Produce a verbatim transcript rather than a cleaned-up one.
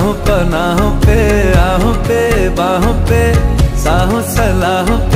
राहों पनाहों पे, आहों पे बाहों पे, साहों सलाहों